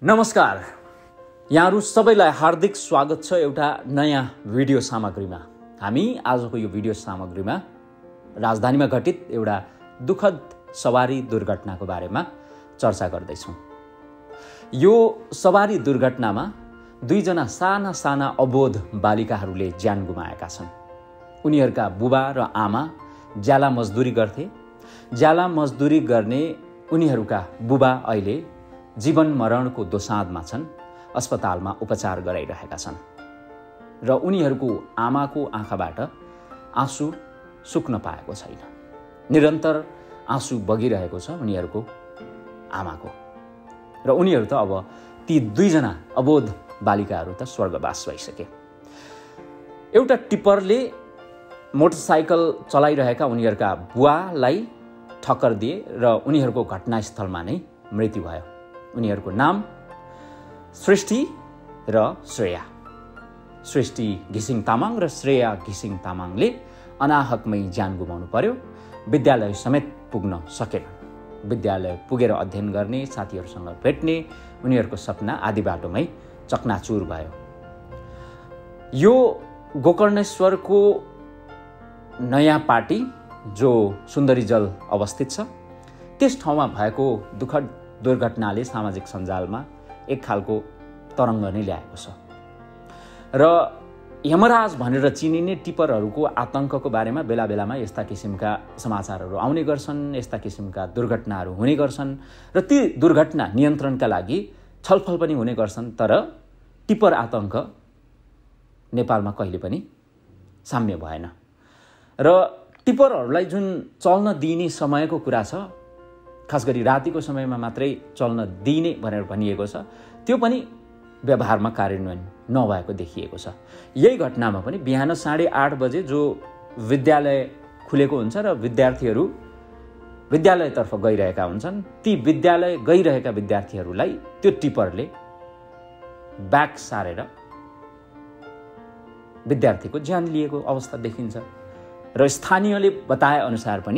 नमस्कार, यहाँहरु सबैलाई हार्दिक स्वागत छ एउटा नयाँ भिडियो सामग्रीमा। हामी आजको यो भिडियो सामग्रीमा राजधानीमा घटित एउटा दुखद सवारी दुर्घटनाको बारेमा चर्चा गर्दै छौं। यो सवारी दुर्घटनामा दुईजना साना अबोध बालिकाहरूले ज्यान गुमाएका छन्। उनीहरूका बुबा र आमा ज्याला मजदुरी गर्थे। ज्याला मजदुरी गर्ने उनीहरूका बुबा अहिले जीवन मरणको दोसाँधमा छन्, अस्पतालमा उपचार गराइरहेका छन् र उनीहरूको आमाको आँखाबाट आँसु सुक्न पाएको छैन। निरन्तर आँसु बगिरहेको छ उनीहरूको आमाको र उनीहरू त अब ती दुईजना अबोध बालिकाहरू त स्वर्गवास भइसके। एउटा टिप्परले मोटरसाइकल चलाइरहेका उनीहरूका बुवालाई ठक्कर दिए र उनीहरूको घटनास्थलमा नै मृत्यु भयो। उनीहरूको नाम सृष्टि र श्रेया। सृष्टि घिसिङ तामाङ र श्रेया घिसिङ तामाङले अनाहकमै ज्यान गुमाउनु पर्यो। विद्यालय समेत पुग्न सकेन। विद्यालय पुगेर अध्ययन गर्ने, साथीहरूसँग भेट्ने उनीहरूको सपना आधी बाटोमै चकनाचुर भयो। यो गोकर्णेश्वरको नयाँ पाटी जो सुन्दरीजल अवस्थित छ, त्यस ठाउँमा भएको दुःखद दुर्घटनाले सामाजिक सञ्जालमा एक खालको तरङ्ग नै ल्याएको छ र यमराज भनेर चिनिने टिप्परहरूको आतंकको बारेमा बेला बेलामा यस्ता किसिमका समाचारहरू आउने गर्छन्, यस्ता किसिमका दुर्घटनाहरू हुने गर्छन् र ती दुर्घटना नियन्त्रणका लागि छलफल पनि हुने गर्छन्। तर टिप्पर आतंक नेपालमा कहिले पनि साम्य भएन र टिप्परहरूलाई जुन चल्न दिइने समयको कुरा छ, खास गरी रातिको समयमा मात्रै चल्न दिइने भनेर भनिएको छ, त्यो पनि व्यवहारमा कार्यान्वयन नभएको देखिएको छ। यही घटनामा पनि बिहान 8:30 बजे जो विद्यालय खुलेको हुन्छ र विद्यार्थीहरू विद्यालयतर्फ गइरहेका हुन्छन्, ती विद्यालय गइरहेका विद्यार्थीहरूलाई त्यो टिप्परले ब्याक सारेर विद्यार्थीको ज्यान लिएको अवस्था देखिन्छ र स्थानीयले बताए अनुसार पनि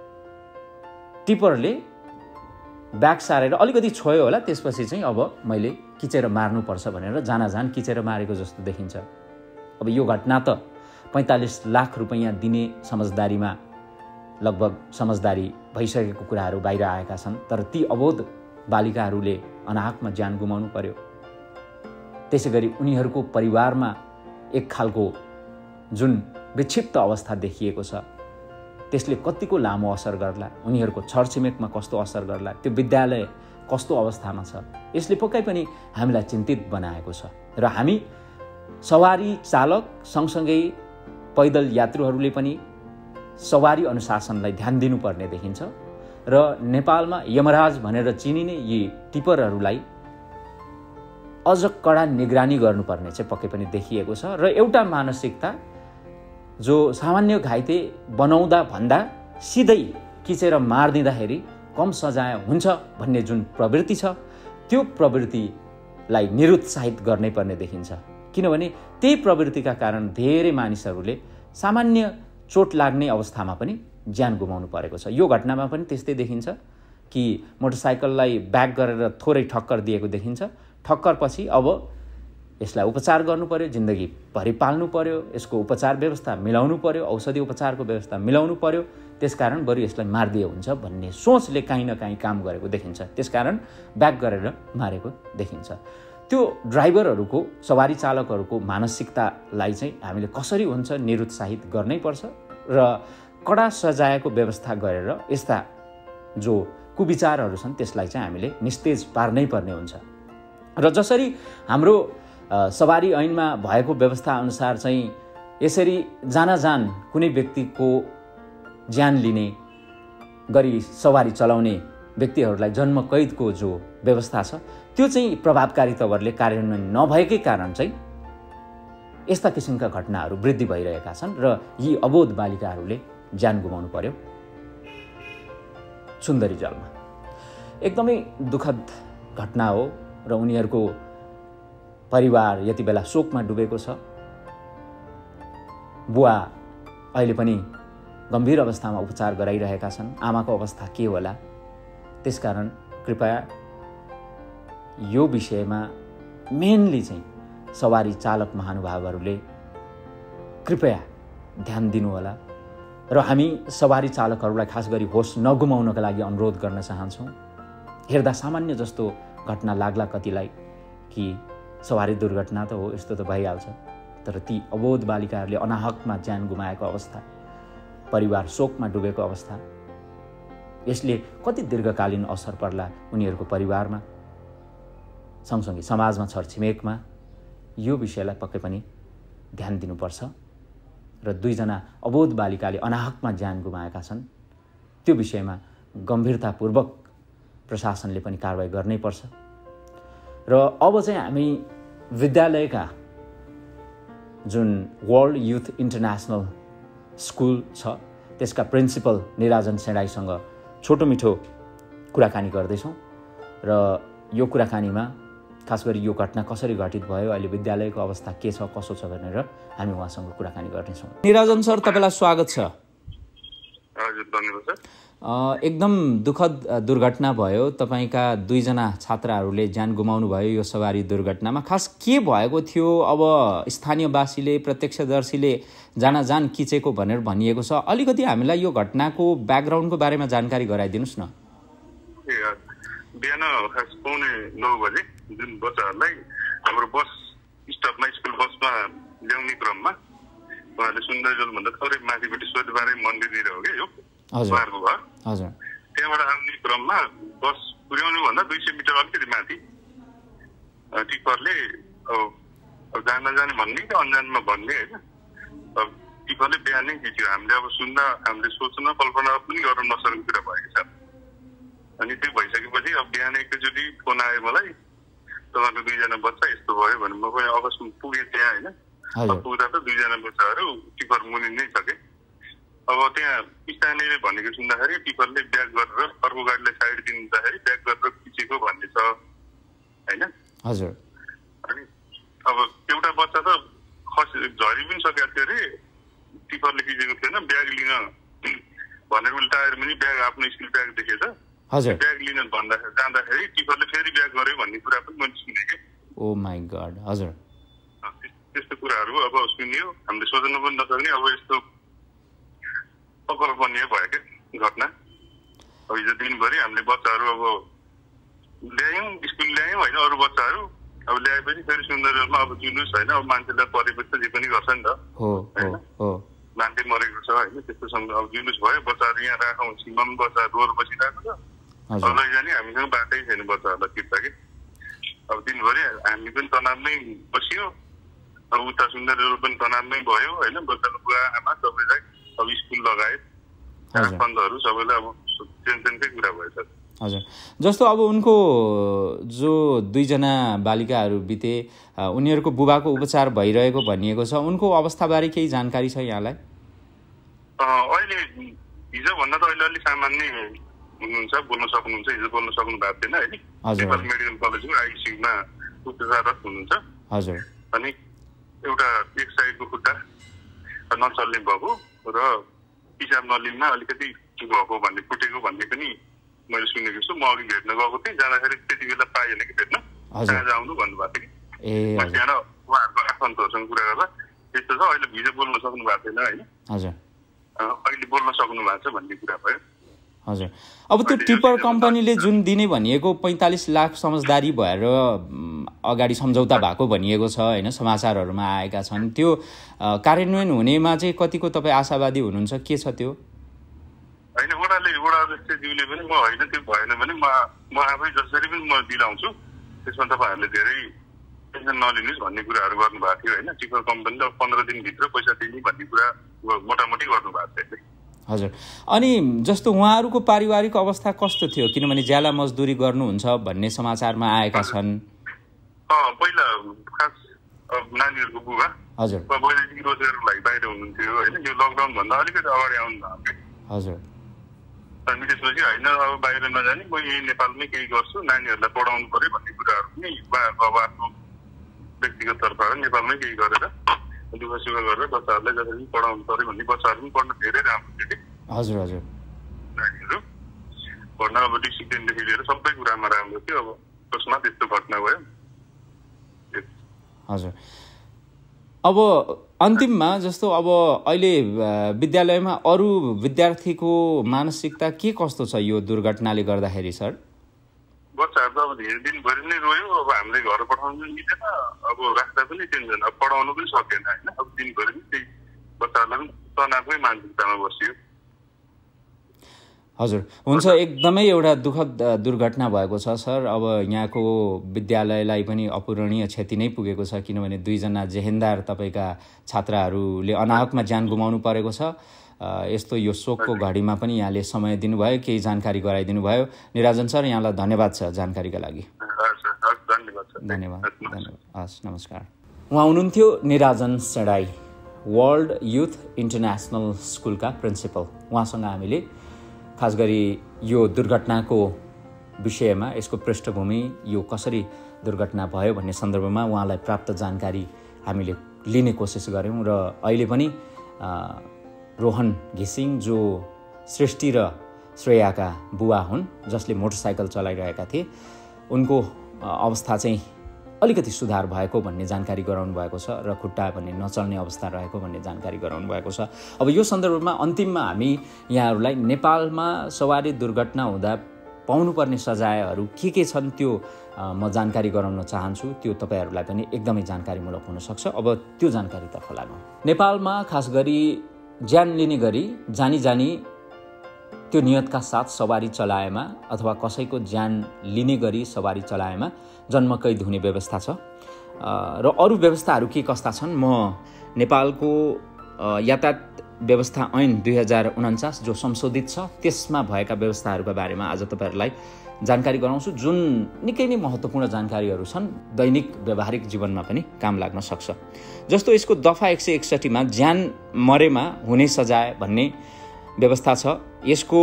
टिप्परले ब्याक सारेर अलिकति छोयो होला, त्यसपछि चाहिँ अब मैले किचेर मार्नुपर्छ भनेर जान किचेर मारेको जस्तो देखिन्छ। अब यो घटना त 45 लाख रुपैयाँ दिने समझदारीमा लगभग समझदारी भइसकेको कुराहरू बाहिर आएका छन्। तर ती अबोध बालिकाहरूले अनाहकमा ज्यान गुमाउनु पर्यो। त्यसै गरी उनीहरूको परिवारमा एक खालको जुन विक्षिप्त अवस्था देखिएको छ, त्यसले कतिको लामो असर गर्ला, उनीहरूको छरछिमेकमा कस्तो असर गर्ला, त्यो विद्यालय कस्तो अवस्थामा छ, यसले पक्कै पनि हामीलाई चिन्तित बनाएको छ र हामी सवारी चालक सँगसँगै पैदल यात्रुहरूले पनि सवारी अनुशासनलाई ध्यान दिनुपर्ने देखिन्छ र नेपालमा यमराज भनेर चिनिने यी टिप्परहरूलाई अझ कडा निगरानी गर्नुपर्ने चाहिँ पक्कै पनि देखिएको छ र एउटा मानसिकता जो सामान्य घाइते बनाउँदा भन्दा सिधै किचेर मारिदिँदाखेरि कम सजाय हुन्छ भन्ने जुन प्रवृत्ति छ, त्यो प्रवृत्तिलाई निरुत्साहित गर्नै पर्ने देखिन्छ। किनभने त्यही प्रवृत्तिका कारण धेरै मानिसहरूले सामान्य चोट लाग्ने अवस्थामा पनि ज्यान गुमाउनु परेको छ। यो घटनामा पनि त्यस्तै देखिन्छ कि मोटरसाइकललाई ब्याक गरेर थोरै ठक्कर दिएको देखिन्छ। ठक्करपछि अब यसलाई उपचार गर्नु पर्यो, जिन्दगी भरि पाल्नु पर्यो, यसको उपचार व्यवस्था मिलाउनु पर्यो, औषधि उपचारको व्यवस्था मिलाउनु पर्यो, त्यसकारण बरु यसलाई मारिदिए हुन्छ भन्ने सोचले काहीँ न काहीँ काम गरेको देखिन्छ। त्यसकारण ब्याक गरेर मारेको देखिन्छ। त्यो ड्राइभरहरूको, सवारी चालकहरूको मानसिकतालाई चाहिँ हामीले कसरी हुन्छ निरुत्साहित गर्नै पर्छ र कडा सजायको व्यवस्था गरेर यस्ता जो कुविचारहरू छन् त्यसलाई चाहिँ हामीले निस्तेज पार्नै पर्ने हुन्छ र जसरी हाम्रो सवारी ऐनमा भएको व्यवस्था अनुसार चाहिँ यसरी जान कुनै व्यक्तिको ज्यान लिने गरी सवारी चलाउने व्यक्तिहरूलाई जन्म कैदको जो व्यवस्था छ, त्यो चाहिँ प्रभावकारी तवरले कार्यान्वयन नभएकै कारण चाहिँ यस्ता किसिमका घटनाहरू वृद्धि भइरहेका छन् र यी अबोध बालिकाहरूले ज्यान गुमाउनु पर्यो सुन्दरीजलमा। एकदमै दुःखद घटना हो र उनीहरूको परिवार यति बेला शोकमा डुबेको छ। बुवा अहिले पनि गम्भीर अवस्थामा उपचार गराइरहेका छन्। आमाको अवस्था के होला, त्यसकारण कृपया यो विषयमा मेनली चाहिँ सवारी चालक महानुभावहरूले कृपया ध्यान दिनुहोला र हामी सवारी चालकहरूलाई खास गरी होस नगुमाउनका लागि अनुरोध गर्न चाहन्छौँ। हेर्दा सामान्य जस्तो घटना लाग्ला कतिलाई कि सवारी दुर्घटना त हो, यस्तो त भइहाल्छ, तर ती अबोध बालिकाहरूले अनाहकमा ज्यान गुमाएको अवस्था, परिवार शोकमा डुबेको अवस्था, यसले कति दीर्घकालीन असर पर्ला उनीहरूको परिवारमा, सँगसँगै समाजमा, छरछिमेकमा। यो विषयलाई पक्कै पनि ध्यान दिनुपर्छ र 2 जना अबोध बालिकाले अनाहकमा ज्यान गुमाएका छन्, त्यो विषयमा गम्भीरतापूर्वक प्रशासनले पनि कारबाही गर्नै पर्छ। र अब चाहिँ हामी विद्यालयका June world youth international school छ त्यसका प्रिन्सिपल निराजन सेडाईसँग छोटो मिठो कुराकानी गर्दैछौँ र यो कुराकानीमा खास गरी यो घटना कसरी घटित भयो, अहिले विद्यालयको अवस्था के छ, कसो छ भनेर हामी उहाँसँग कुराकानी गर्नेछौँ। निराजन सर, तपाईँलाई स्वागत छ। हजुर, धन्यवाद सर। एकदम दुःखद दुर्घटना भयो, तपाईँका 2 जना छात्राहरूले ज्यान गुमाउनु भयो यो सवारी दुर्घटनामा। खास के भएको थियो? अब स्थानीयवासीले, प्रत्यक्षदर्शीले जान किचेको भनेर भनिएको छ, अलिकति हामीलाई यो घटनाको ब्याकग्राउन्डको बारेमा जानकारी गराइदिनुहोस् न। बिहान 9:15 बजे जुन बच्चाहरूलाई हाम्रो बस स्टपमा, स्कुल बसमा ल्याउने क्रममा उहाँहरूले सुन्दरजलभन्दा थोरै माथिपट्टि सोधबारे मन्दिरतिर हो कि यो उहाँहरूको घर, त्यहाँबाट आउने क्रममा बस पुर्याउनु भन्दा 200 मिटर अलिकति माथि टिप्परले जाने भन्ने कि अन्जानमा भन्ने होइन, टिप्परले बिहानै खिच्यो। हामीले अब सुन्दा हामीले सोच्न कल्पना पनि गर्न नसकेको कुरा भएको छ। अनि त्यो भइसकेपछि अब बिहान एकैचोटि फोन आयो मलाई, तपाईँको 2 जना बच्चा यस्तो भयो भने म पनि अवश्य पुगेँ त्यहाँ होइन। पुग्दा त 2 जना बच्चाहरू टिप्पर मुनि नै सके। अब त्यहाँ स्थानीयले भनेको सुन्दाखेरि टिप्परले ब्याक गरेर अर्को गाडीलाई साइड दिँदाखेरि ब्याक गरेर खिचेको भन्ने छ होइन। हजुर। अनि अब एउटा बच्चा त झरी पनि सकेको थियो अरे, टिप्परले खिचेको थिएन, ब्याग लिन भनेर उसले टायर पनि ब्याग आफ्नो स्कुल ब्याग देखेछ, ब्याग लिन जाँदाखेरि टिप्परले फेरि ब्याग गर्यो भन्ने कुरा पनि मैले सुनेँ। Oh my God. हजुर, त्यस्तो कुराहरू अब सुनियो, हामीले सोच्न पनि नसक्ने अब यस्तो अकल्पनीय भयो क्या घटना। अब हिजो दिनभरि हामीले बच्चाहरू अब ल्यायौँ, स्कुल ल्यायौँ होइन, अरू बच्चाहरू अब ल्याएपछि फेरि सुन्दरजलमा अब जुलुस होइन, अब मान्छेलाई परेपछि त जे पनि गर्छ नि त होइन, मान्छे मरेको छ होइन, त्यस्तोसँग अब जुलुस भयो। बच्चाहरू यहाँ राखौँ, सीमामा बच्चा रोएर बसिरहेको छ, लैजाने हामीसँग बाटै छैन बच्चाहरूलाई फिर्ता कि। अब दिनभरि हामी पनि तनावमै बसियो, अब उता सुन्दरजल पनि तनावमै भयो होइन। बच्चाको बुवा आमा सबैलाई अब स्कुल लगायत आफन्तहरू सबैलाई अब टेन्सनकै कुरा भएछ। हजुर, जस्तो अब उनको जो 2 जना बालिकाहरू बिते, उनीहरूको बुबाको उपचार भइरहेको भनिएको छ, उनको अवस्थाबारे केही जानकारी छ यहाँलाई? अहिले हिजोभन्दा त अहिले अलिक सामान्य हुनुहुन्छ, बोल्न सक्नुहुन्छ। हिजो बोल्न सक्नु भएको थिएन होइन, नेपाल मेडिकल कलेजको आइसियुमा उपचाररत हुनुहुन्छ। हजुर। अनि एउटा एक साइडको खुट्टा नचल्ने भएको र पिसाब नलिनमा अलिकति भएको भन्ने, फुटेको भन्ने पनि मैले सुनेको छु। म अघि भेट्न गएको थिएँ, जाँदाखेरि त्यति बेला पाएन कि भेट्न, कहाँ आउनु भन्नुभएको थियो कि। त्यहाँ उहाँहरूको आफन्तहरूसँग कुरा गर्दा त्यस्तो छ। अहिले हिजो बोल्न सक्नु भएको थिएन होइन, अहिले बोल्न सक्नु भएको छ भन्ने कुरा भयो। हजुर। अब त्यो टिप्पर कम्पनीले जुन दिने भनिएको 45 लाख समझदारी भएर अगाडि सम्झौता भएको भनिएको छ होइन, समाचारहरूमा आएका छन्, त्यो कार्यान्वयन हुनेमा चाहिँ कतिको तपाईँ आशावादी हुनुहुन्छ? के छ त्यो? होइन, वडा अध्यक्षज्यूले पनि म होइन त्यो भएन भने म आफै जसरी पनि म दिलाउँछु, त्यसमा तपाईँहरूले धेरै टेन्सन नलिनुहोस् भन्ने कुराहरू गर्नुभएको थियो होइन। टिप्पर कम्पनीले 15 दिनभित्र पैसा दिने भन्ने कुरा मोटामोटी गर्नुभएको थियो। हजुर। अनि जस्तो उहाँहरूको पारिवारिक अवस्था कस्तो थियो? किनभने ज्याला मजदुरी गर्नुहुन्छ भन्ने समाचारमा आएका छन्। पहिला खास नानीहरूको बुबा हजुर वैदेशिक रोजगारको लागि बाहिर हुनुहुन्थ्यो होइन, यो लकडाउन भन्दा अलिकति अगाडि आउनु भएको। हजुर। अनि त्यसपछि होइन अब बाहिर नजाने, म यही नेपालमै केही गर्छु, नानीहरूलाई पढाउनु पर्यो भन्ने कुराहरू पनि अब आफ्नो व्यक्तिगत तर्फबाट नेपालमै केही गरेर दुःख सुख गरेर बच्चाहरूलाई जसरी पढाउनु पर्यो भन्ने, बच्चाहरू पनि पढ्न धेरै राम्रो थियो कि। हजुर हजुर। नानीहरू पढ्न अब डिसिप्लिनदेखि लिएर सबै कुरामा राम्रो थियो। अब अकस्मात यस्तो घटना भयो। हजुर, अब अन्तिममा जस्तो अब अहिले विद्यालयमा अरू विद्यार्थीको मानसिकता के कस्तो छ यो दुर्घटनाले गर्दाखेरि सर? बच्चाहरू त अब धेरै दिनभरि नै रोयो। अब हामीले घर पठाउनु पनि मिलेन, अब राख्दा पनि टेन्सन, अब पढाउनु पनि सकेन होइन। अब दिनभरि नै त्यही बच्चाहरूलाई पनि तनावकै मानसिकतामा बसियो। हजुर, हुन्छ, एकदमै एउटा दुःखद दुर्घटना भएको छ सर। अब यहाँको विद्यालयलाई पनि अपूरणीय क्षति नै पुगेको छ, किनभने 2 जना जेहेन्दार तपाईँका छात्राहरूले अनाहकमा ज्यान गुमाउनु परेको छ। यस्तो यो शोकको घडीमा पनि यहाँले समय दिनुभयो, केही जानकारी गराइदिनु भयो। निराजन सर, यहाँलाई धन्यवाद छ जानकारीका लागि। धन्यवाद। हस्, नमस्कार। उहाँ हुनुहुन्थ्यो Nirajan Sedai, world youth international स्कुलका प्रिन्सिपल। उहाँसँग हामीले खास गरी यो दुर्घटनाको विषयमा, यसको पृष्ठभूमि, यो कसरी दुर्घटना भयो भन्ने सन्दर्भमा उहाँलाई प्राप्त जानकारी हामीले लिने कोसिस गऱ्यौँ। र अहिले पनि रोहन घिसिङ जो सृष्टि र श्रेयाका बुवा हुन्, जसले मोटरसाइकल चलाइरहेका थिए, उनको अवस्था चाहिँ अलिकति सुधार भएको भन्ने जानकारी गराउनु भएको छ र खुट्टा पनि नचल्ने अवस्था रहेको भन्ने जानकारी गराउनु भएको छ। अब यो सन्दर्भमा अन्तिममा हामी यहाँहरूलाई नेपालमा सवारी दुर्घटना हुँदा पाउनुपर्ने सजायहरू के छन् त्यो म जानकारी गराउन चाहन्छु। त्यो तपाईँहरूलाई पनि एकदमै जानकारीमूलक हुनसक्छ। अब त्यो जानकारीतर्फ लागौँ। नेपालमा खास गरी ज्यान लिने गरी जानी जानी त्यो नियतका साथ सवारी चलाएमा अथवा कसैको ज्यान लिने गरी सवारी चलाएमा जन्मकैद हुने व्यवस्था छ। र अरू व्यवस्थाहरू के कस्ता छन्, म नेपालको यातायात व्यवस्था ऐन 2049 जो संशोधित छ त्यसमा भएका व्यवस्थाहरूका बारेमा आज तपाईँहरूलाई जानकारी गराउँछु, जुन निकै नै महत्त्वपूर्ण जानकारीहरू छन्, दैनिक व्यावहारिक जीवनमा पनि काम लाग्न सक्छ। जस्तो यसको दफा 161 मा ज्यान मरेमा हुने सजाय भन्ने व्यवस्था छ। यसको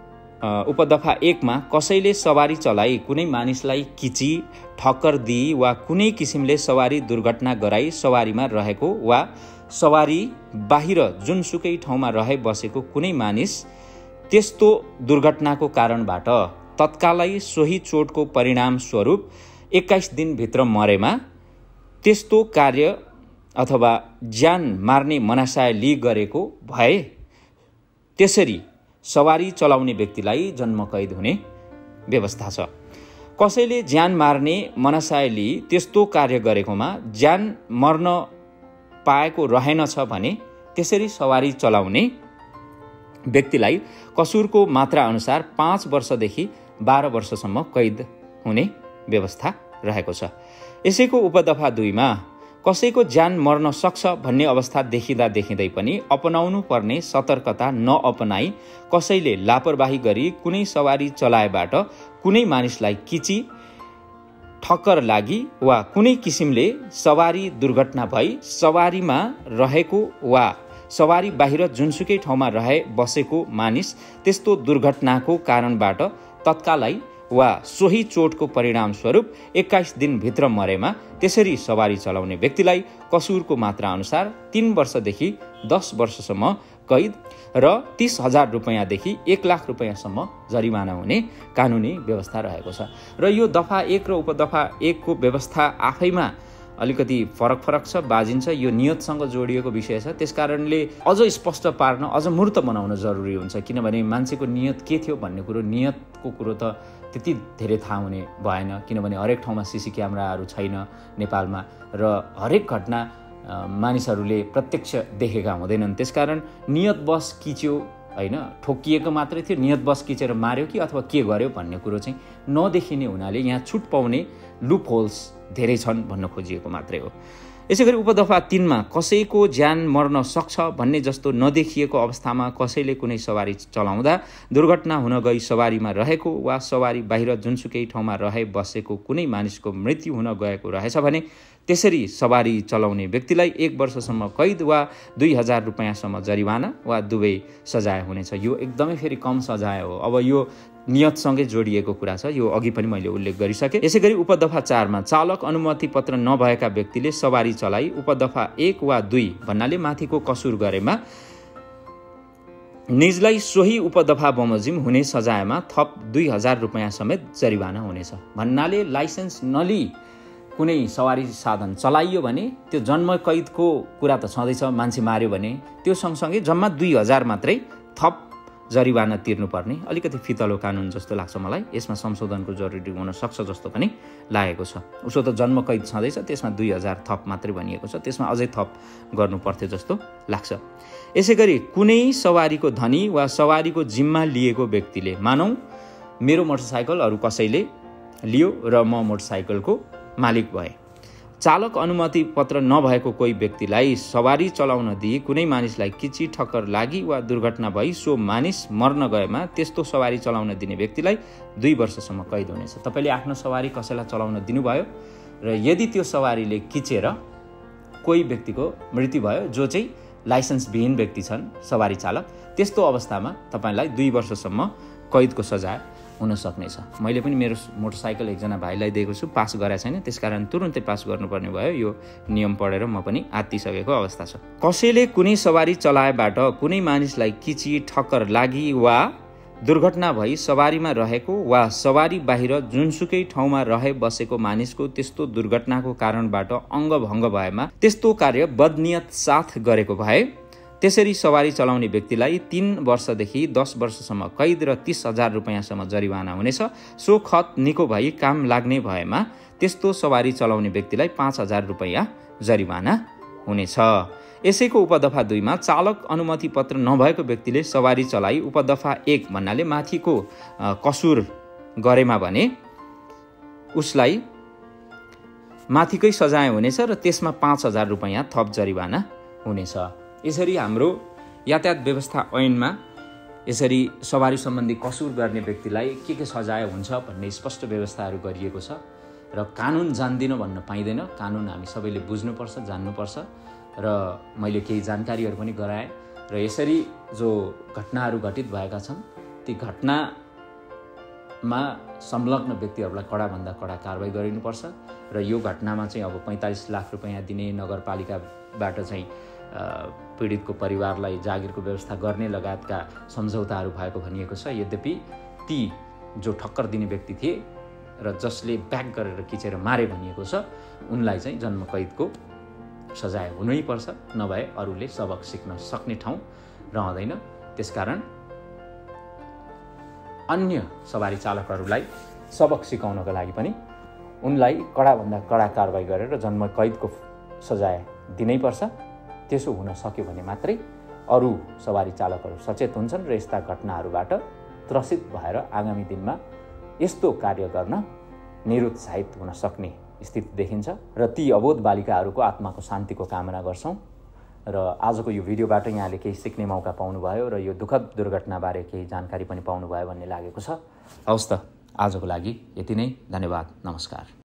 उपदफा 1 मा कसैले सवारी चलाई कुनै मानिसलाई किची, ठक्कर दिई वा कुनै किसिमले सवारी दुर्घटना गराई सवारीमा रहेको वा सवारी बाहिर जुनसुकै ठाउँमा रहे बसेको कुनै मानिस त्यस्तो दुर्घटनाको कारणबाट तत्कालै सोही चोटको परिणाम स्वरूप 21 दिनभित्र मरेमा त्यस्तो कार्य अथवा ज्यान मार्ने मनासाय लिई गरेको भए त्यसरी सवारी चलाउने व्यक्तिलाई जन्मकैद हुने व्यवस्था छ। कसैले ज्यान मार्ने मनासाय लिई त्यस्तो कार्य गरेकोमा ज्यान मर्न पाएको रहेनछ भने त्यसरी सवारी चलाउने व्यक्तिलाई कसुरको मात्रा अनुसार 5 वर्षदेखि 12 वर्षसम्म कैद हुने व्यवस्था रहेको छ। यसैको उपदफा 2 मा कसैको ज्यान मर्न सक्छ भन्ने अवस्था देखिँदा देखिँदै पनि अपनाउनु पर्ने सतर्कता नअपनाई कसैले लापरवाही गरी कुनै सवारी चलाएबाट कुनै मानिसलाई किची, ठक्कर लागि वा कुनै किसिमले सवारी दुर्घटना भई सवारीमा रहेको वा सवारी बाहिर जुनसुकै ठाउँमा रहे बसेको मानिस त्यस्तो दुर्घटनाको कारणबाट तत्कालै वा सोही चोटको परिणाम स्वरूप 21 दिनभित्र मरेमा त्यसरी सवारी चलाउने व्यक्तिलाई कसुरको मात्रा अनुसार 3 वर्षदेखि 10 वर्षसम्म कैद र 30,000 रुपैयाँदेखि 1 लाख रुपैयाँसम्म जरिमाना हुने कानुनी व्यवस्था रहेको छ। र यो दफा 1 र उपदफा 1 को व्यवस्था आफैमा अलिकति फरक छ, बाजिन्छ। यो नियतसँग जोडिएको विषय छ, त्यसकारणले अझ स्पष्ट पार्न, अझ मूर्त बनाउन जरुरी हुन्छ। किनभने मान्छेको नियत के थियो भन्ने कुरो, नियतको कुरो त त्यति धेरै थाहा हुने भएन, किनभने हरेक ठाउँमा सीसी क्यामेराहरू छैन नेपालमा र हरेक घटना मानिसहरूले प्रत्यक्ष देखेका हुँदैनन्। त्यसकारण नियत बस किच्यो होइन, ठोकिएको मात्रै थियो, नियत बस किचेर मार्यो कि अथवा के गर्यो भन्ने कुरो चाहिँ नदेखिने हुनाले यहाँ छुट पाउने लुप होल्स धेरै छन् भन्न खोजिएको मात्रै हो। यसैगरी उपदफा 3 मा कसैको ज्यान मर्न सक्छ भन्ने जस्तो नदेखिएको अवस्थामा कसैले कुनै सवारी चलाउँदा दुर्घटना हुन गई सवारीमा रहेको वा सवारी बाहिर जुनसुकै ठाउँमा रहे बसेको कुनै मानिसको मृत्यु हुन गएको रहेछ भने त्यसरी सवारी चलाउने व्यक्तिलाई 1 वर्षसम्म कैद वा 2,000 रुपैयाँसम्म जरिवाना वा दुवै सजाय हुनेछ। यो एकदमै फेरि कम सजाय हो। अब यो नियतसँगै जोडिएको कुरा छ, यो अघि पनि मैले उल्लेख गरिसकेँ। यसैगरी उपदफा 4 मा चालक अनुमति पत्र नभएका व्यक्तिले सवारी चलाई उपदफा 1 वा 2 भन्नाले माथिको कसुर गरेमा निजलाई सोही उपदफा बमोजिम हुने सजायमा थप 2000 रुपैयाँ समेत जरिवाना हुनेछ भन्नाले लाइसेन्स नलिई कुनै सवारी साधन चलाइयो भने त्यो जन्म कैदको कुरा त छँदैछ, मान्छे मार्यो भने त्यो सँगसँगै जम्मा 2000 मात्रै थप जरिवाना तिर्नुपर्ने। अलिकति फितलो कानुन जस्तो लाग्छ मलाई, यसमा संशोधनको जरुरी हुन सक्छ जस्तो पनि लागेको छ। उसो त जन्म कैद छँदैछ, त्यसमा 2000 थप मात्रै भनिएको छ, त्यसमा अझै थप गर्नु पर्थ्यो जस्तो लाग्छ। यसैगरी कुनै सवारीको धनी वा सवारीको जिम्मा लिएको व्यक्तिले, मानौ मेरो मोटरसाइकल अरू कसैले लियो र म मोटरसाइकलको मालिक भए, चालक अनुमति पत्र नभएको कोही व्यक्तिलाई सवारी चलाउन दिई कुनै मानिसलाई किची ठक्कर लागि वा दुर्घटना भई सो मानिस मर्न गएमा त्यस्तो सवारी चलाउन दिने व्यक्तिलाई 2 वर्षसम्म कैद हुनेछ। तपाईले आफ्नो सवारी कसैलाई चलाउन दिनुभयो र यदि त्यो सवारीले किचेर कोही व्यक्तिको मृत्यु भयो जो चाहिँ लाइसेन्स विहीन व्यक्ति छन् सवारी चालक, त्यस्तो अवस्थामा तपाईलाई 2 वर्षसम्म कैदको सजाय हुन सक्नेछ। मैले पनि मेरो मोटरसाइकल एकजना भाइलाई दिएको छु, पास गराएको छैन, त्यसकारण तुरुन्तै पास गर्नुपर्ने भयो। यो नियम पढेर म पनि आत्तिसकेको अवस्था छ। कसैले कुनै सवारी चलाएबाट कुनै मानिसलाई किची ठक्कर लागि वा दुर्घटना भई सवारीमा रहेको वा सवारी बाहिर जुनसुकै ठाउँमा रहे बसेको मानिसको त्यस्तो दुर्घटनाको कारणबाट अङ्गभङ्ग भएमा त्यस्तो कार्य बदनियत साथ गरेको भए त्यसरी सवारी चलाउने व्यक्तिलाई 3 वर्षदेखि 10 वर्षसम्म कैद र 30,000 रुपैयाँसम्म जरिवाना हुनेछ। सो खत निको भई काम लाग्ने भएमा त्यस्तो सवारी चलाउने व्यक्तिलाई 5,000 रुपैयाँ जरिवाना हुनेछ। यसैको उपदफा 2 मा चालक अनुमति पत्र नभएको व्यक्तिले सवारी चलाई उपदफा 1 भन्नाले माथिको कसुर गरेमा भने उसलाई माथिकै सजाय हुनेछ र त्यसमा 5,000 रुपैयाँ थप जरिवाना हुनेछ। यसरी हाम्रो यातायात व्यवस्था ऐनमा यसरी सवारी सम्बन्धी कसुर गर्ने व्यक्तिलाई के सजाय हुन्छ भन्ने स्पष्ट व्यवस्थाहरू गरिएको छ र कानुन जान्दिन भन्न पाइँदैन। कानुन हामी सबैले बुझ्नुपर्छ, जान्नुपर्छ र मैले केही जानकारीहरू पनि गराएँ र यसरी जो घटनाहरू घटित भएका छन् ती घटनामा संलग्न व्यक्तिहरूलाई कडाभन्दा कडा कारबाही गरिनुपर्छ र यो घटनामा चाहिँ अब 45 लाख रुपैयाँ दिने, नगरपालिकाबाट चाहिँ पीडितको परिवारलाई जागिरको व्यवस्था गर्ने लगायतका सम्झौताहरू भएको भनिएको छ। यद्यपि ती जो ठक्कर दिने व्यक्ति थिए र जसले ब्याक गरेर किचेर मारे भनिएको छ उनलाई चाहिँ जन्म कैदको सजाय हुनै पर्छ, नभए अरूले सबक सिक्न सक्ने ठाउँ रहँदैन। त्यसकारण अन्य सवारी चालकहरूलाई सबक सिकाउनको लागि पनि उनलाई कडाभन्दा कडा कारबाही गरेर जन्म कैदको सजाय दिनै पर्छ। त्यसो हुन सक्यो भने मात्रै अरू सवारी चालकहरू सचेत हुन्छन् र यस्ता घटनाहरूबाट त्रसित भएर आगामी दिनमा यस्तो कार्य गर्न निरुत्साहित हुन सक्ने स्थिति देखिन्छ र ती अबोध बालिकाहरूको आत्माको शान्तिको कामना गर्छौँ। र आजको यो भिडियोबाट यहाँले केही सिक्ने मौका पाउनुभयो र यो दुःखद दुर्घटनाबारे केही जानकारी पनि पाउनुभयो भन्ने लागेको छ। हवस् त, आजको लागि यति नै। धन्यवाद, नमस्कार।